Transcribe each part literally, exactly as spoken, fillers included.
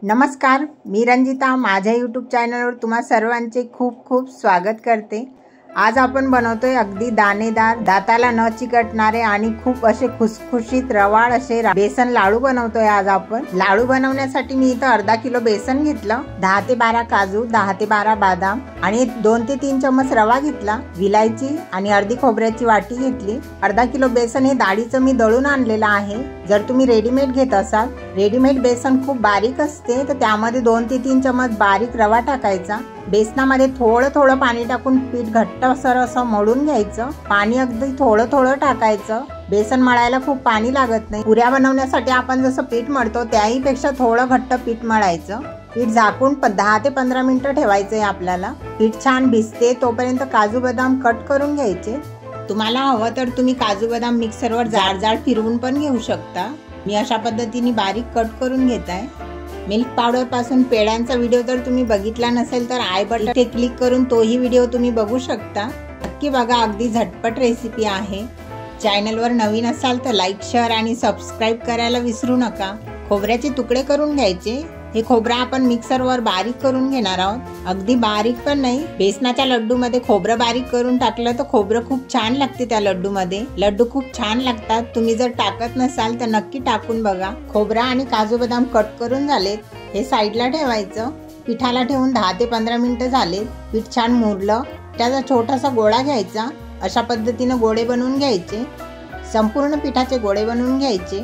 नमस्कार, मी रंजिता माझ्या यूट्यूब चॅनलवर तुम्हा सर्वांचे खूप खूप स्वागत करते। आज आपण बनवतोय अगदी दाणेदार, दाताला न चिकटणारे आणि खूप असे खुसखुशीत रवाळ असे बेसन लाडू बनवतोय। आज आपण लाडू बनवण्यासाठी मी इथं अर्धा किलो बेसन घेतलं, दहा ते बारा काजू, दहा ते बारा बदाम आणि दोन ते तीन चम्मच रवा घेतला, विलायची आणि अर्धी खोबऱ्याची वाटी घेतली। अर्धा किलो बेसन हे डाळीचं मी दळून आणलेलं आहे। जर तुम्ही रेडीमेड घेत असाल, रेडीमेड बेसन खूप बारीक असते, तर त्यामध्ये दोन ते तीन चम्मच बारीक रवा टाकायचा। बेसनामध्ये थोडं थोडं पाणी टाकून पीठ घट्टसर असं मळून घ्यायचं। पाणी अगदी थोडं थोडं टाकायचं। बेसन मळायला खूप पाणी लागत नाही। पुऱ्या बनवण्यासाठी आपण जसं पीठ मळतो त्याही पेक्षा थोडं घट्ट पीठ मळायचं। पीठ झाकून दहा ते पंधरा मिनिटं ठेवायचंय आपल्याला। पीठ छान भिजते तोपर्यंत काजू बदाम कट करून घ्यायचे। तुम्हाला हवं तर तुम्ही काजू बदाम मिक्सरवर जाड जाड फिरवून पण घेऊ शकता। मी अशा पद्धतीने बारीक कट करून घेत आहे। मिल्क पावडर पासून पेड्यांचा व्हिडिओ जर तुम्ही बघितला नसेल तर आय बटन इथे क्लिक करून तोही व्हिडिओ तुम्ही बघू शकता। नक्की बघा, अगदी झटपट रेसिपी आहे। चॅनलवर नवीन असाल तर लाईक, शेअर आणि सबस्क्राईब करायला विसरू नका। खोबऱ्याचे तुकडे करून घ्यायचे। हे खोबरं आपण मिक्सरवर बारीक करून घेणार आहोत। अगदी बारीक पण नाही। बेसनाच्या लड्डू मध्ये खोबरं बारीक करून टाकलं तर खोबरं खूप छान लागते त्या लड्डू मध्ये। लड्डू खूप छान लागतात। तुम्ही जर टाकत नसाल तर नक्की टाकून बघा। खोबरं आणि काजू बदाम कट करून झालेत, हे साईडला ठेवायचं। पिठाला ठेवून दहा ते पंधरा मिनिटं झालेत। पीठ छान मुरलं, त्याचा छोटासा गोळा घ्यायचा। अशा पद्धतीने गोळे बनवून घ्यायचे। संपूर्ण पिठाचे गोळे बनवून घ्यायचे।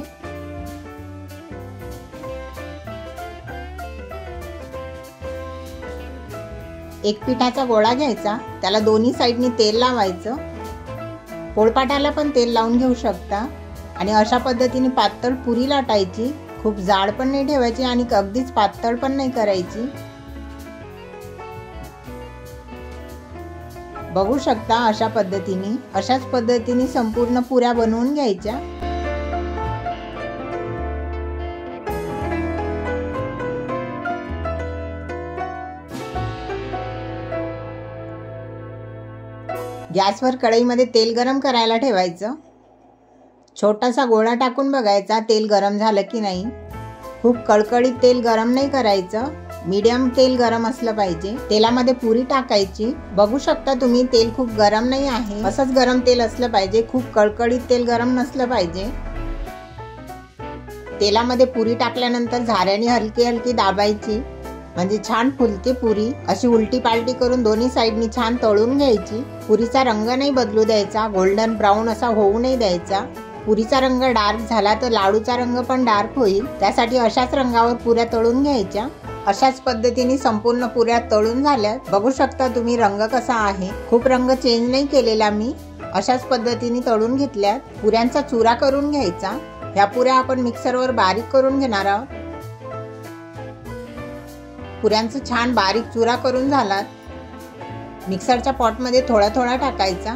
एक पिठाचा गोळा घ्यायचा, त्याला दोन्ही साइडनी तेल लावायचं। पोळपाटाला पण तेल लावून घेऊ शकता। आणि अशा पद्धतीने पातळ पुरी लाटायची। खूप जाड पण नाही ठेवायची आणि अगदीच पातळ पण नाही करायची। बघू शकता अशा पद्धतीने अशाच पद्धतीने संपूर्ण पुऱ्या बनवून घ्यायच्या। गॅसवर कढईमध्ये तेल गरम करायला ठेवायचं। छोटासा गोळा टाकून बघायचा तेल गरम झालं की नाही। खूप कळकळीत तेल गरम नाही करायचं, मीडियम तेल गरम असलं पाहिजे। तेलामध्ये पुरी टाकायची। बघू शकता तुम्ही तेल खूप गरम नाही आहे, असंच गरम तेल असलं पाहिजे। खूप कळकळीत तेल गरम नसलं पाहिजे। तेलामध्ये पुरी टाकल्यानंतर झाऱ्याने हलकी हलकी दाबायची, म्हणजे छान फुलते पुरी। अशी उलटी पालटी करून दोन्ही साइडनी छान तळून घ्यायची। पुरीचा रंग नाही बदलू द्यायचा, गोल्डन ब्राऊन असा होऊ नाही द्यायचा। पुरीचा रंग डार्क झाला तर लाडूचा रंग पण डार्क होईल, त्यासाठी अशाच रंगावर पुऱ्या तळून घ्यायच्या। अशाच पद्धतीने संपूर्ण पुऱ्या तळून झाल्या। बघू शकता तुम्ही रंग कसा आहे, खूप रंग चेंज नाही केलेला मी। अशाच पद्धतीने तळून घेतल्यात। पुऱ्यांचा चुरा करून घ्यायचा। ह्या पुऱ्या आपण मिक्सरवर बारीक करून घेणार आहोत। पुऱ्यांचा छान बारीक चुरा करून झाला। मिक्सरच्या पॉटमध्ये थोडा थोडा टाकायचा।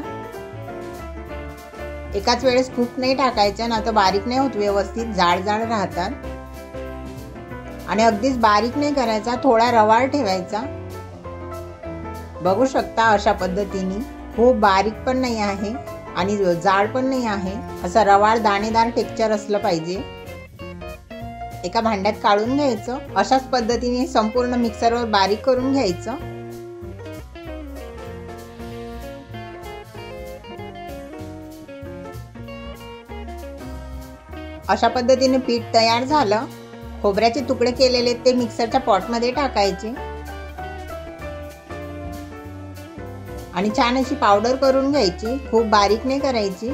एकाच वेळेस खूप नाही टाकायचा, ना तर बारीक नाही होत व्यवस्थित, जाड जाड राहतात। आणि अगदीच बारीक नाही करायचा, थोडा रवाळ ठेवायचा। बघू शकता अशा पद्धतीने खूप बारीक पण नाही आहे आणि जाड पण नाही आहे, असं रवाळ दाणेदार टेक्स्चर असलं पाहिजे। एका भांड्यात काढून घ्यायचं। अशाच पद्धतीने संपूर्ण मिक्सरवर बारीक करून घ्यायचं। अशा पद्धतीने पीठ तयार झालं। खोबऱ्याचे तुकडे केलेले ते मिक्सरच्या पॉटमध्ये टाकायचे आणि छान अशी पावडर करून घ्यायची। खूप बारीक नाही करायची।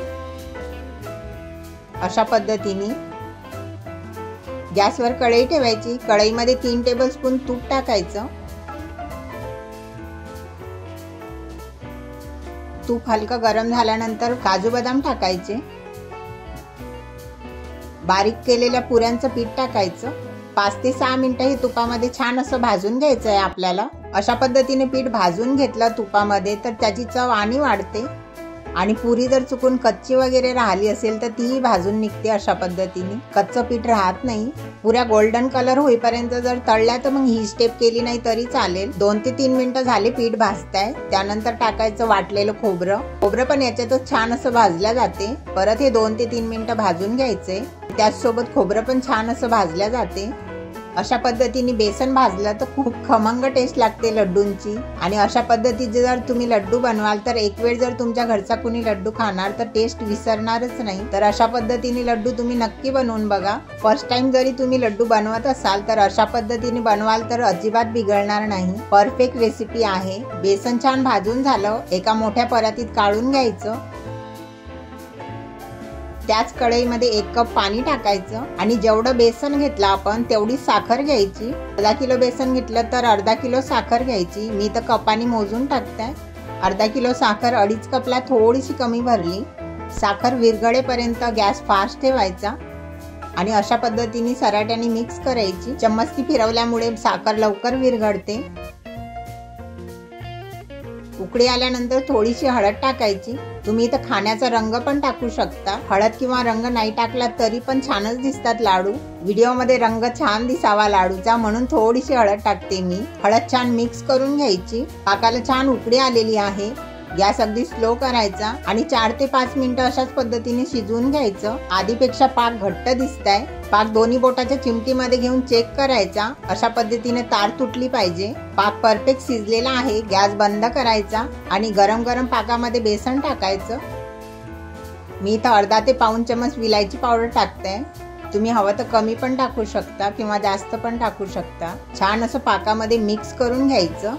अशा पद्धतीने गॅसवर कढई ठेवायची। कढईमध्ये तीन टेबलस्पून तूप टाकायचं। तूप हलकं गरम झाल्यानंतर काजू बदाम टाकायचे। बारीक केलेल्या पुऱ्यांचं पीठ टाकायचं। पाच ते सहा मिनिटं हे तुपामध्ये छान असं भाजून घ्यायचं आहे आपल्याला। अशा पद्धतीने पीठ भाजून घेतलं तुपामध्ये तर त्याची चव आणि वाढते। आणि पुरी जर चुकून कच्ची वगैरे राहिली असेल तर तीही भाजून निघते। अशा पद्धतीने कच्चं पीठ राहत नाही। पुऱ्या गोल्डन कलर होईपर्यंत जर तळल्या तर मग ही स्टेप केली नाही तरी चालेल। दोन ते तीन मिनिटं झाले पीठ भाजताय, त्यानंतर टाकायचं वाटलेलं खोबरं। खोबरं पण याच्यातच छान असं भाजल्या जाते। परत हे दोन ते तीन मिनिटं भाजून घ्यायचे। त्याचसोबत खोबरं पण छान असं भाजल्या जाते। अशा पद्धतीने बेसन भाजलं तर खूप खमंग टेस्ट लागते लड्डूंची। आणि अशा पद्धतीचे जर तुम्ही लड्डू बनवाल तर एक वेळ जर तुमच्या घरचा कुणी लड्डू खाणार तर टेस्ट विसरणारच नाही। तर अशा पद्धतीने लड्डू तुम्ही नक्की बनवून बघा। फर्स्ट टाइम जरी तुम्ही लड्डू बनवत असाल तर अशा पद्धतीने बनवाल तर अजिबात बिघडणार नाही। परफेक्ट रेसिपी आहे। बेसन छान भाजून झालं, एका मोठ्या परातीत काढून घ्यायचं। त्याच कढईमध्ये एक कप पाणी टाकायचं आणि जेवढं बेसन घेतलं आपण तेवढी साखर घ्यायची। अर्धा किलो बेसन घेतलं तर अर्धा किलो साखर घ्यायची। मी तर कपाने मोजून टाकते। अर्धा किलो साखर अडीच कपला थोडीशी कमी भरली। साखर विरघळेपर्यंत गॅस फास्ट ठेवायचा आणि अशा पद्धतीने सराट्याने मिक्स करायची। चम्मचनी फिरवल्यामुळे साखर लवकर विरघळते। उकळी आल्यानंतर थोडीशी हळद टाकायची। तुम्ही इथं खाण्याचा रंग पण टाकू शकता। हळद किंवा रंग नाही टाकला तरी पण छानच दिसतात लाडू। व्हिडिओ मध्ये रंग छान दिसावा लाडूचा म्हणून थोडीशी हळद टाकते मी। हळद छान मिक्स करून घ्यायची। पाकाला छान उकळी आलेली आहे। गॅस अगदी स्लो करायचा आणि चार ते पाच मिनिटं अशाच पद्धतीने शिजवून घ्यायचं। आधीपेक्षा पाक घट्ट दिसताय। पाक दोन्ही बोटाच्या चिमटीमध्ये घेऊन चेक करायचा। अशा पद्धतीने तार तुटली पाहिजे। पाक परफेक्ट शिजलेला आहे। गॅस बंद करायचा आणि गरम गरम पाकामध्ये बेसन टाकायचं। मी इथं अर्धा ते पाऊण चमच विलायची पावडर टाकते। तुम्ही हवं तर कमी पण टाकू शकता किंवा जास्त पण टाकू शकता। छान असं पाकामध्ये मिक्स करून घ्यायचं।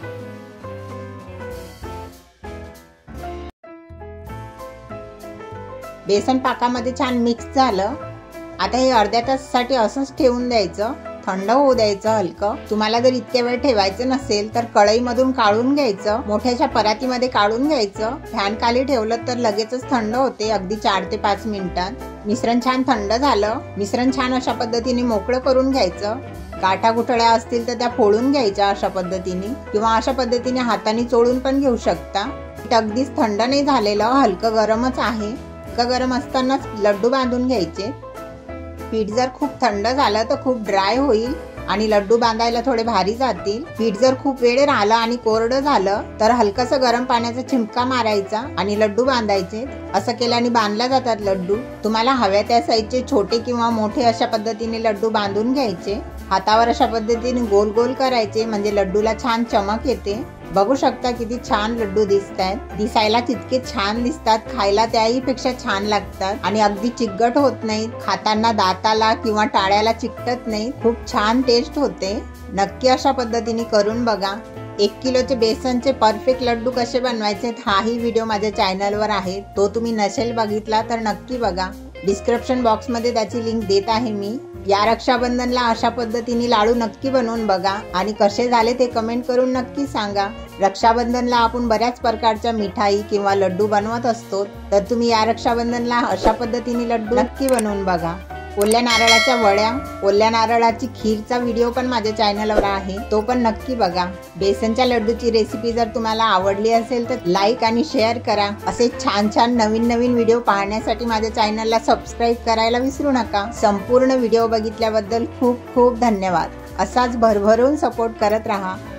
बेसन पाकामध्ये छान मिक्स झालं। आता हे अर्ध्या तासासाठी असंच ठेवून द्यायचं, थंड होऊ द्यायचं हलकं। तुम्हाला जर इतक्या वेळ ठेवायचं नसेल तर कढईमधून काढून घ्यायचं, मोठ्याशा परातीमध्ये काढून घ्यायचं। फॅन खाली ठेवलं तर लगेचच थंड होते, अगदी चार ते पाच मिनिटात। मिश्रण छान थंड झालं। मिश्रण छान अशा पद्धतीने मोकळं करून घ्यायचं। गाठा गुठळ्या असतील तर त्या फोडून घ्यायच्या अशा पद्धतीने किंवा अशा पद्धतीने हाताने चोळून पण घेऊ शकता। अगदीच थंड नाही झालेलं, हलकं गरमच आहे। हलकं गरम असतानाच लड्डू बांधून घ्यायचे। पीठ जर खूप थंड झालं तर खूप ड्राय होईल आणि लड्डू बांधायला थोडे भारी जातील। पीठ जर खूप वेळ राहिलं आणि कोरडं झालं तर हलकासा गरम पाण्याचा चिमटा मारायचा आणि लड्डू बांधायचे। असं केल्याने बांधल्या जातात लड्डू। तुम्हाला हव्या त्या साईजचे छोटे किंवा मोठे अशा पद्धतीने लड्डू बांधून घ्यायचे। हातावर अशा पद्धतीने गोल गोल करायचे म्हणजे लड्डूला छान चमक येते। बघू शकता किती छान लड्डू दिसतात। दिसायला तितके छान दिसतात, खायला त्याही पेक्षा छान लागतात आणि अगदी चिकट होत नाहीत। खाताना दाताला किंवा टाळ्याला चिकटत नाही, खूप छान टेस्ट होते। नक्की अशा पद्धतीने करून बघा। एक किलोचे बेसनचे परफेक्ट लड्डू कसे बनवायचे हाही व्हिडिओ माझ्या चॅनलवर आहे, तो तुम्ही नसेल बघितला तर नक्की बघा। डिस्क्रिप्शन बॉक्स मध्ये त्याची लिंक देत आहे मी। या रक्षाबंधनला अशा पद्धतीने लाडू नक्की बनवून बघा आणि कसे झाले ते कमेंट करून नक्की सांगा। रक्षाबंधनला आपण बऱ्याच प्रकारच्या मिठाई किंवा लड्डू बनवत असतो, तर तुम्ही या रक्षाबंधनला अशा पद्धतीने लड्डू नक्की बनवून बघा। ओल्या नारळाच्या वड्या, ओल्या नारळाची खीरचा व्हिडिओ पण माझ्या चॅनलवर आहे, तो पण नक्की बघा। बेसनच्या लड्डूची रेसिपी जर तुम्हाला आवडली असेल तर लाईक आणि शेअर करा। असे छान छान नवीन नवीन व्हिडिओ पाहण्यासाठी माझ्या चॅनलला सबस्क्राईब करायला विसरू नका। संपूर्ण व्हिडिओ बघितल्याबद्दल खूप खूप धन्यवाद। असाच भरभरून सपोर्ट करत राहा।